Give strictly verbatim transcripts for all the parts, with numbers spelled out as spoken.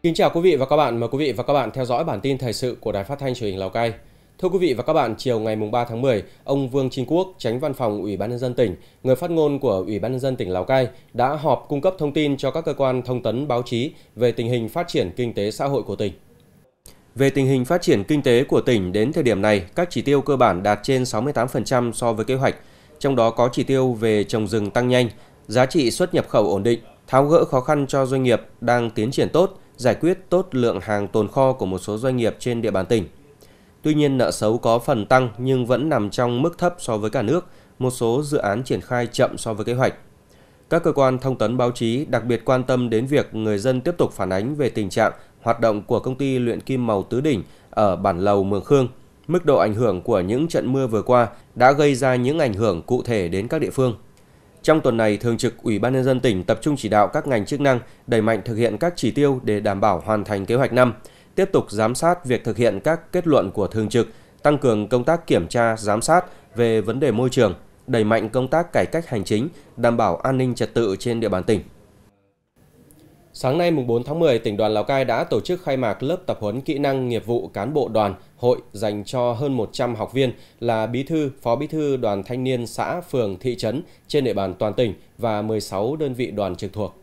Kính chào quý vị và các bạn, mời quý vị và các bạn theo dõi bản tin thời sự của Đài Phát thanh Truyền hình Lào Cai. Thưa quý vị và các bạn, chiều ngày ba tháng mười, ông Vương Trinh Quốc, Chánh Văn phòng Ủy ban nhân dân tỉnh, người phát ngôn của Ủy ban nhân dân tỉnh Lào Cai đã họp cung cấp thông tin cho các cơ quan thông tấn báo chí về tình hình phát triển kinh tế xã hội của tỉnh. Về tình hình phát triển kinh tế của tỉnh đến thời điểm này, các chỉ tiêu cơ bản đạt trên sáu mươi tám phần trăm so với kế hoạch, trong đó có chỉ tiêu về trồng rừng tăng nhanh, giá trị xuất nhập khẩu ổn định, tháo gỡ khó khăn cho doanh nghiệp đang tiến triển tốt, giải quyết tốt lượng hàng tồn kho của một số doanh nghiệp trên địa bàn tỉnh. Tuy nhiên, nợ xấu có phần tăng nhưng vẫn nằm trong mức thấp so với cả nước, một số dự án triển khai chậm so với kế hoạch. Các cơ quan thông tấn báo chí đặc biệt quan tâm đến việc người dân tiếp tục phản ánh về tình trạng hoạt động của công ty luyện kim màu Tứ Đỉnh ở Bản Lầu, Mường Khương. Mức độ ảnh hưởng của những trận mưa vừa qua đã gây ra những ảnh hưởng cụ thể đến các địa phương. Trong tuần này, Thường trực Ủy ban nhân dân tỉnh tập trung chỉ đạo các ngành chức năng đẩy mạnh thực hiện các chỉ tiêu để đảm bảo hoàn thành kế hoạch năm, tiếp tục giám sát việc thực hiện các kết luận của Thường trực, tăng cường công tác kiểm tra, giám sát về vấn đề môi trường, đẩy mạnh công tác cải cách hành chính, đảm bảo an ninh trật tự trên địa bàn tỉnh. Sáng nay mùng bốn tháng mười, tỉnh đoàn Lào Cai đã tổ chức khai mạc lớp tập huấn kỹ năng nghiệp vụ cán bộ đoàn, hội dành cho hơn một trăm học viên là bí thư, phó bí thư đoàn thanh niên xã, phường, thị trấn trên địa bàn toàn tỉnh và mười sáu đơn vị đoàn trực thuộc.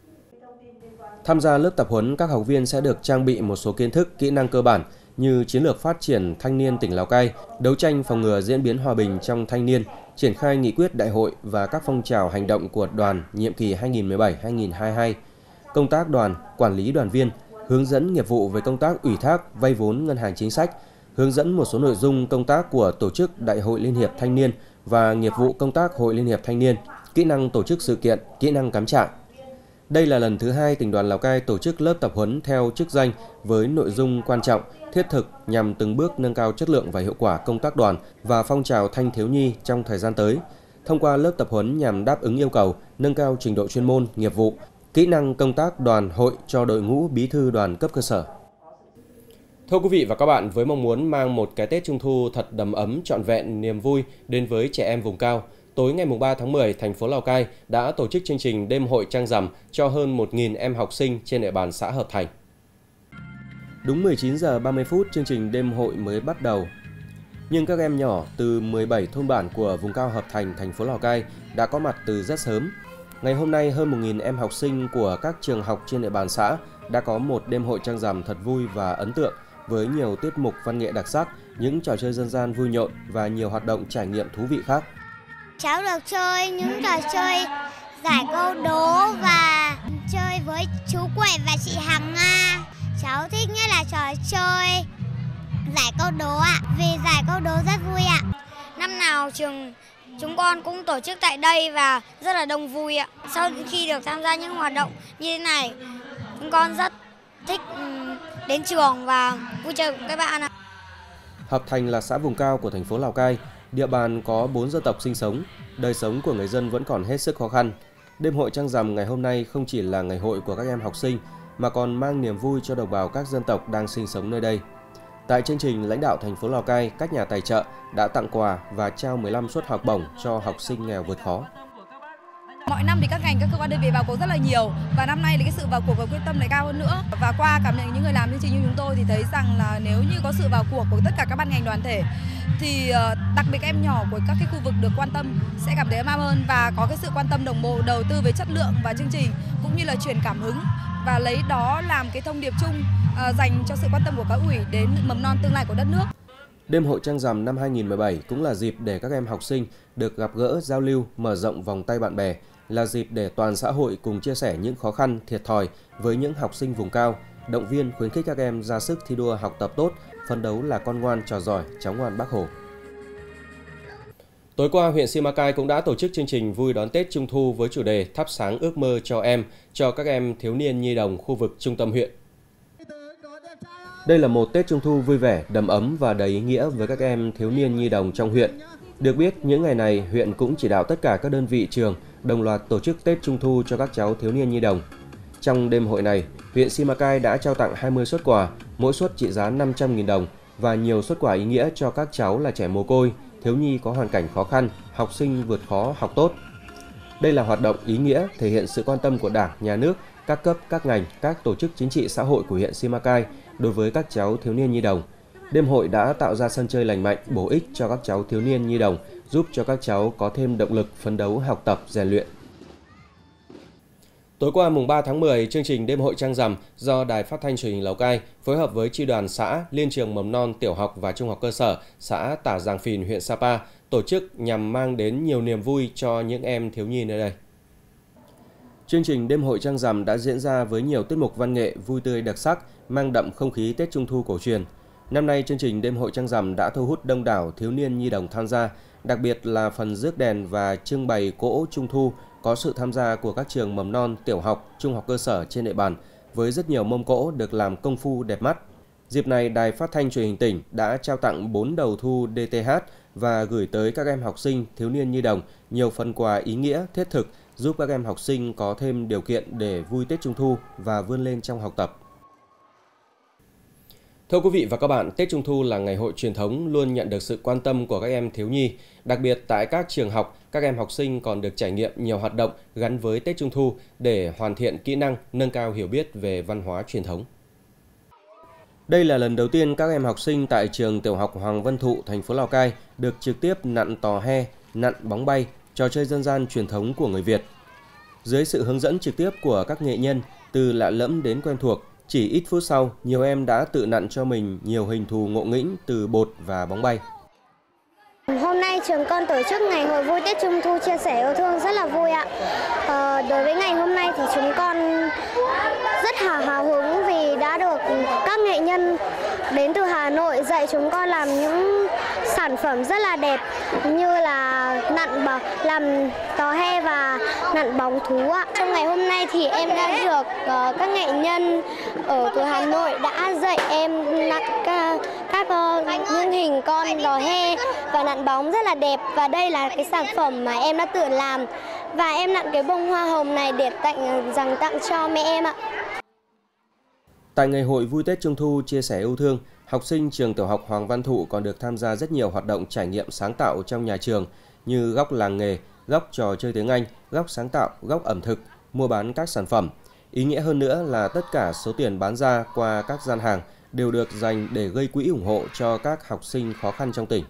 Tham gia lớp tập huấn, các học viên sẽ được trang bị một số kiến thức, kỹ năng cơ bản như chiến lược phát triển thanh niên tỉnh Lào Cai, đấu tranh phòng ngừa diễn biến hòa bình trong thanh niên, triển khai nghị quyết đại hội và các phong trào hành động của đoàn nhiệm kỳ hai nghìn không trăm mười bảy đến hai nghìn không trăm hai mươi hai, công tác đoàn, quản lý đoàn viên, hướng dẫn nghiệp vụ về công tác ủy thác, vay vốn ngân hàng chính sách, hướng dẫn một số nội dung công tác của tổ chức Đại hội Liên hiệp Thanh niên và nghiệp vụ công tác Hội Liên hiệp Thanh niên, kỹ năng tổ chức sự kiện, kỹ năng cắm trại. Đây là lần thứ hai tỉnh đoàn Lào Cai tổ chức lớp tập huấn theo chức danh với nội dung quan trọng, thiết thực nhằm từng bước nâng cao chất lượng và hiệu quả công tác đoàn và phong trào thanh thiếu nhi trong thời gian tới. Thông qua lớp tập huấn nhằm đáp ứng yêu cầu, nâng cao trình độ chuyên môn, nghiệp vụ, kỹ năng công tác đoàn hội cho đội ngũ bí thư đoàn cấp cơ sở. Thưa quý vị và các bạn, với mong muốn mang một cái Tết Trung thu thật đầm ấm, trọn vẹn, niềm vui đến với trẻ em vùng cao, tối ngày ba tháng mười, thành phố Lào Cai đã tổ chức chương trình đêm hội trăng rằm cho hơn một nghìn em học sinh trên địa bàn xã Hợp Thành. Đúng mười chín giờ ba mươi phút, chương trình đêm hội mới bắt đầu. Nhưng các em nhỏ từ mười bảy thôn bản của vùng cao Hợp Thành, thành phố Lào Cai đã có mặt từ rất sớm. Ngày hôm nay, hơn một nghìn em học sinh của các trường học trên địa bàn xã đã có một đêm hội trăng rằm thật vui và ấn tượng với nhiều tiết mục văn nghệ đặc sắc, những trò chơi dân gian vui nhộn và nhiều hoạt động trải nghiệm thú vị khác. Cháu được chơi những trò chơi giải câu đố và chơi với chú Quệ và chị Hằng Nga. Cháu thích nhất là trò chơi giải câu đố ạ, vì giải câu đố rất vui ạ. Năm nào trường chúng con cũng tổ chức tại đây và rất là đông vui ạ. Sau khi được tham gia những hoạt động như thế này, chúng con rất thích đến trường và vui chơi cùng các bạn ạ. Hợp Thành là xã vùng cao của thành phố Lào Cai, địa bàn có bốn dân tộc sinh sống, đời sống của người dân vẫn còn hết sức khó khăn. Đêm hội trăng rằm ngày hôm nay không chỉ là ngày hội của các em học sinh mà còn mang niềm vui cho đồng bào các dân tộc đang sinh sống nơi đây. Tại chương trình, lãnh đạo thành phố Lào Cai, các nhà tài trợ đã tặng quà và trao mười lăm suất học bổng cho học sinh nghèo vượt khó. Mọi năm thì các ngành, các cơ quan đơn vị vào cuộc rất là nhiều và năm nay thì cái sự vào cuộc và quyết tâm lại cao hơn nữa. Và qua cảm nhận những người làm chương trình như chúng tôi thì thấy rằng là nếu như có sự vào cuộc của tất cả các ban ngành đoàn thể thì đặc biệt các em nhỏ của các cái khu vực được quan tâm sẽ cảm thấy ấm áp hơn và có cái sự quan tâm đồng bộ đầu tư về chất lượng và chương trình cũng như là truyền cảm hứng và lấy đó làm cái thông điệp chung uh, dành cho sự quan tâm của các ủy đến mầm non tương lai của đất nước. Đêm hội trăng rằm năm hai nghìn không trăm mười bảy cũng là dịp để các em học sinh được gặp gỡ, giao lưu, mở rộng vòng tay bạn bè, là dịp để toàn xã hội cùng chia sẻ những khó khăn, thiệt thòi với những học sinh vùng cao, động viên khuyến khích các em ra sức thi đua học tập tốt, phấn đấu là con ngoan trò giỏi, cháu ngoan Bác Hồ. Tối qua, huyện Simacai cũng đã tổ chức chương trình vui đón Tết Trung thu với chủ đề thắp sáng ước mơ cho em, cho các em thiếu niên nhi đồng khu vực trung tâm huyện. Đây là một Tết Trung thu vui vẻ, đầm ấm và đầy ý nghĩa với các em thiếu niên nhi đồng trong huyện. Được biết, những ngày này, huyện cũng chỉ đạo tất cả các đơn vị trường đồng loạt tổ chức Tết Trung thu cho các cháu thiếu niên nhi đồng. Trong đêm hội này, huyện Simacai đã trao tặng hai mươi suất quà, mỗi suất trị giá năm trăm nghìn đồng và nhiều suất quà ý nghĩa cho các cháu là trẻ mồ côi, thiếu nhi có hoàn cảnh khó khăn, học sinh vượt khó học tốt. Đây là hoạt động ý nghĩa thể hiện sự quan tâm của Đảng, Nhà nước các cấp, các ngành, các tổ chức chính trị xã hội của huyện Simacai đối với các cháu thiếu niên nhi đồng. Đêm hội đã tạo ra sân chơi lành mạnh, bổ ích cho các cháu thiếu niên nhi đồng, giúp cho các cháu có thêm động lực phấn đấu học tập, rèn luyện. Tối qua mùng ba tháng mười, chương trình Đêm hội Trăng Rằm do Đài Phát thanh Truyền hình Lào Cai phối hợp với Chi đoàn xã, Liên trường mầm non, tiểu học và trung học cơ sở xã Tả Giàng Phìn, huyện Sapa tổ chức nhằm mang đến nhiều niềm vui cho những em thiếu nhi nơi đây. Chương trình Đêm hội Trăng Rằm đã diễn ra với nhiều tiết mục văn nghệ vui tươi đặc sắc, mang đậm không khí Tết Trung thu cổ truyền. Năm nay, chương trình Đêm hội Trăng Rằm đã thu hút đông đảo thiếu niên nhi đồng tham gia, đặc biệt là phần rước đèn và trưng bày cỗ Trung thu có sự tham gia của các trường mầm non, tiểu học, trung học cơ sở trên địa bàn, với rất nhiều mâm cỗ được làm công phu đẹp mắt. Dịp này, Đài Phát thanh Truyền hình tỉnh đã trao tặng bốn đầu thu đê tê hát và gửi tới các em học sinh, thiếu niên nhi đồng nhiều phần quà ý nghĩa, thiết thực, giúp các em học sinh có thêm điều kiện để vui Tết Trung thu và vươn lên trong học tập. Thưa quý vị và các bạn, Tết Trung thu là ngày hội truyền thống luôn nhận được sự quan tâm của các em thiếu nhi. Đặc biệt tại các trường học, các em học sinh còn được trải nghiệm nhiều hoạt động gắn với Tết Trung thu để hoàn thiện kỹ năng, nâng cao hiểu biết về văn hóa truyền thống. Đây là lần đầu tiên các em học sinh tại trường tiểu học Hoàng Văn Thụ, thành phố Lào Cai được trực tiếp nặn tò he, nặn bóng bay, trò chơi dân gian truyền thống của người Việt. Dưới sự hướng dẫn trực tiếp của các nghệ nhân, từ lạ lẫm đến quen thuộc, chỉ ít phút sau, nhiều em đã tự nặn cho mình nhiều hình thù ngộ nghĩnh từ bột và bóng bay. Hôm nay trường con tổ chức ngày hội vui Tết Trung thu chia sẻ yêu thương rất là vui ạ. Ờ, đối với ngày hôm nay thì chúng con rất hào hào hứng vì đã được các nghệ nhân đến từ Hà Nội dạy chúng con làm những sản phẩm rất là đẹp như là nặn làm tò he và nặn bóng thú ạ. Trong ngày hôm nay thì em đã được uh, các nghệ nhân ở từ Hà Nội đã dạy em nặn các, các uh, những hình con tò he và nặn bóng rất là đẹp, và đây là cái sản phẩm mà em đã tự làm và em nặn cái bông hoa hồng này để tặng dành tặng cho mẹ em ạ. Tại ngày hội vui Tết Trung thu chia sẻ yêu thương, học sinh trường tiểu học Hoàng Văn Thụ còn được tham gia rất nhiều hoạt động trải nghiệm sáng tạo trong nhà trường như góc làng nghề, góc trò chơi tiếng Anh, góc sáng tạo, góc ẩm thực, mua bán các sản phẩm. Ý nghĩa hơn nữa là tất cả số tiền bán ra qua các gian hàng đều được dành để gây quỹ ủng hộ cho các học sinh khó khăn trong tỉnh.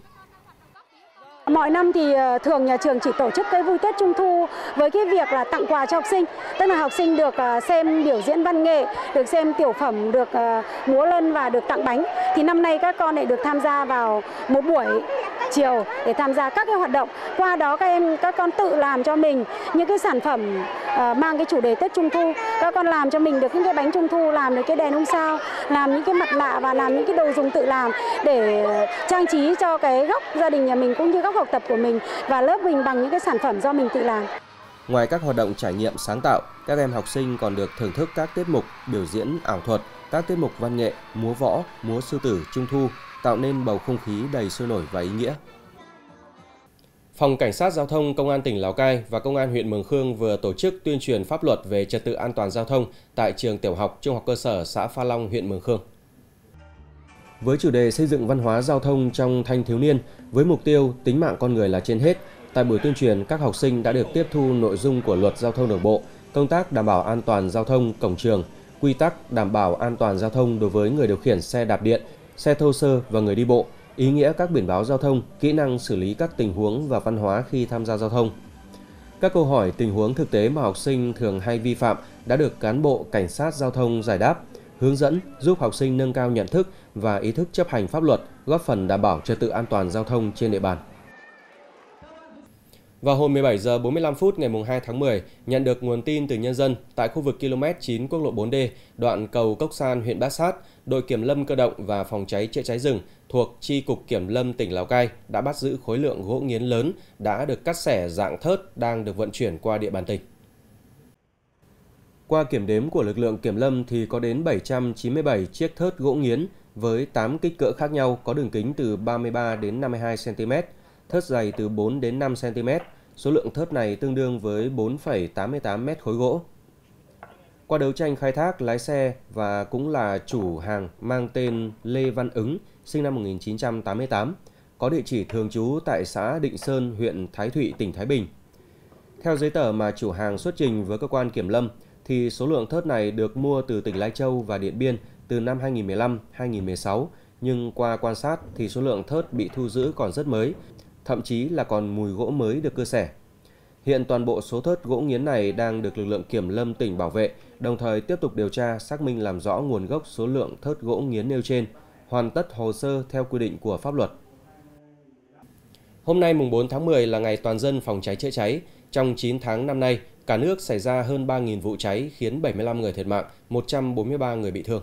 Mọi năm thì thường nhà trường chỉ tổ chức cái vui Tết Trung thu với cái việc là tặng quà cho học sinh, tức là học sinh được xem biểu diễn văn nghệ, được xem tiểu phẩm, được múa lân và được tặng bánh. Thì năm nay các con lại được tham gia vào một buổi chiều để tham gia các cái hoạt động. Qua đó các em các con tự làm cho mình những cái sản phẩm uh, mang cái chủ đề Tết Trung thu. Các con làm cho mình được những cái bánh Trung thu, làm được cái đèn ông sao, làm những cái mặt nạ và làm những cái đồ dùng tự làm để trang trí cho cái góc gia đình nhà mình cũng như góc học tập của mình và lớp mình bằng những cái sản phẩm do mình tự làm. Ngoài các hoạt động trải nghiệm sáng tạo, các em học sinh còn được thưởng thức các tiết mục biểu diễn ảo thuật, các tiết mục văn nghệ, múa võ, múa sư tử Trung thu, tạo nên bầu không khí đầy sôi nổi và ý nghĩa. Phòng Cảnh sát Giao thông Công an tỉnh Lào Cai và Công an huyện Mường Khương vừa tổ chức tuyên truyền pháp luật về trật tự an toàn giao thông tại trường tiểu học, trung học cơ sở xã Pha Long, huyện Mường Khương. Với chủ đề xây dựng văn hóa giao thông trong thanh thiếu niên, với mục tiêu tính mạng con người là trên hết, tại buổi tuyên truyền, các học sinh đã được tiếp thu nội dung của Luật Giao thông Đường bộ, công tác đảm bảo an toàn giao thông cổng trường, quy tắc đảm bảo an toàn giao thông đối với người điều khiển xe đạp điện, xe thô sơ và người đi bộ, ý nghĩa các biển báo giao thông, kỹ năng xử lý các tình huống và văn hóa khi tham gia giao thông. Các câu hỏi tình huống thực tế mà học sinh thường hay vi phạm đã được cán bộ cảnh sát giao thông giải đáp, hướng dẫn giúp học sinh nâng cao nhận thức và ý thức chấp hành pháp luật, góp phần đảm bảo trật tự an toàn giao thông trên địa bàn. Vào hồi mười bảy giờ bốn mươi lăm phút ngày hai tháng mười, nhận được nguồn tin từ nhân dân tại khu vực ki lô mét chín quốc lộ bốn D, đoạn cầu Cốc San, huyện Bát Sát, đội kiểm lâm cơ động và phòng cháy chữa cháy rừng thuộc Chi cục Kiểm lâm tỉnh Lào Cai đã bắt giữ khối lượng gỗ nghiến lớn đã được cắt xẻ dạng thớt đang được vận chuyển qua địa bàn tỉnh. Qua kiểm đếm của lực lượng kiểm lâm thì có đến bảy trăm chín mươi bảy chiếc thớt gỗ nghiến với tám kích cỡ khác nhau, có đường kính từ ba mươi ba đến năm mươi hai xăng ti mét, thớt dày từ bốn đến năm xăng ti mét. Số lượng thớt này tương đương với bốn phẩy tám mươi tám mét khối gỗ. Qua đấu tranh khai thác, lái xe và cũng là chủ hàng mang tên Lê Văn Ứng, sinh năm một nghìn chín trăm tám mươi tám, có địa chỉ thường trú tại xã Định Sơn, huyện Thái Thụy, tỉnh Thái Bình. Theo giấy tờ mà chủ hàng xuất trình với cơ quan kiểm lâm, thì số lượng thớt này được mua từ tỉnh Lai Châu và Điện Biên từ năm hai nghìn không trăm mười lăm đến hai nghìn không trăm mười sáu, nhưng qua quan sát thì số lượng thớt bị thu giữ còn rất mới, thậm chí là còn mùi gỗ mới được cưa xẻ. Hiện toàn bộ số thớt gỗ nghiến này đang được lực lượng kiểm lâm tỉnh bảo vệ, đồng thời tiếp tục điều tra xác minh làm rõ nguồn gốc số lượng thớt gỗ nghiến nêu trên, hoàn tất hồ sơ theo quy định của pháp luật. Hôm nay mùng bốn tháng mười là ngày toàn dân phòng cháy chữa cháy. Trong chín tháng năm nay, cả nước xảy ra hơn ba nghìn vụ cháy khiến bảy mươi lăm người thiệt mạng, một trăm bốn mươi ba người bị thương.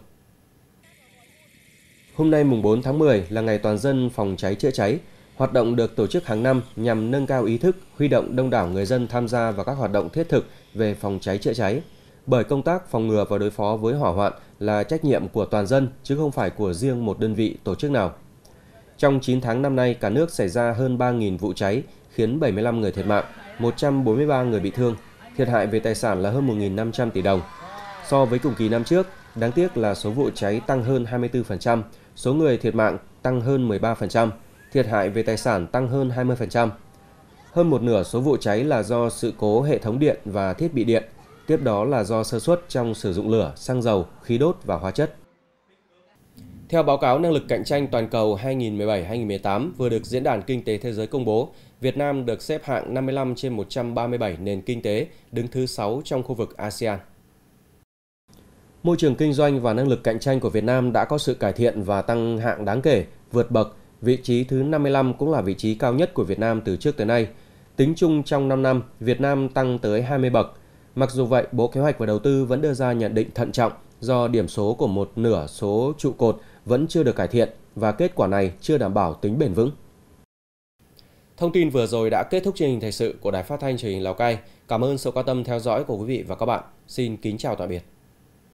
Hôm nay mùng bốn tháng mười là ngày toàn dân phòng cháy chữa cháy. Hoạt động được tổ chức hàng năm nhằm nâng cao ý thức, huy động đông đảo người dân tham gia vào các hoạt động thiết thực về phòng cháy chữa cháy. Bởi công tác phòng ngừa và đối phó với hỏa hoạn là trách nhiệm của toàn dân chứ không phải của riêng một đơn vị tổ chức nào. Trong chín tháng năm nay, cả nước xảy ra hơn ba nghìn vụ cháy khiến bảy mươi lăm người thiệt mạng, một trăm bốn mươi ba người bị thương, thiệt hại về tài sản là hơn một nghìn năm trăm tỷ đồng. So với cùng kỳ năm trước, đáng tiếc là số vụ cháy tăng hơn hai mươi tư phần trăm, số người thiệt mạng tăng hơn mười ba phần trăm, thiệt hại về tài sản tăng hơn hai mươi phần trăm. Hơn một nửa số vụ cháy là do sự cố hệ thống điện và thiết bị điện, tiếp đó là do sơ suất trong sử dụng lửa, xăng dầu, khí đốt và hóa chất. Theo báo cáo năng lực cạnh tranh toàn cầu hai nghìn không trăm mười bảy đến hai nghìn không trăm mười tám vừa được Diễn đàn Kinh tế Thế giới công bố, Việt Nam được xếp hạng năm mươi lăm trên một trăm ba mươi bảy nền kinh tế, đứng thứ sáu trong khu vực a sê an. Môi trường kinh doanh và năng lực cạnh tranh của Việt Nam đã có sự cải thiện và tăng hạng đáng kể, vượt bậc. Vị trí thứ năm mươi lăm cũng là vị trí cao nhất của Việt Nam từ trước tới nay. Tính chung trong năm năm, Việt Nam tăng tới hai mươi bậc. Mặc dù vậy, Bộ Kế hoạch và Đầu tư vẫn đưa ra nhận định thận trọng do điểm số của một nửa số trụ cột vẫn chưa được cải thiện và kết quả này chưa đảm bảo tính bền vững. Thông tin vừa rồi đã kết thúc chương trình thời sự của Đài Phát thanh Truyền hình Lào Cai. Cảm ơn sự quan tâm theo dõi của quý vị và các bạn. Xin kính chào tạm biệt.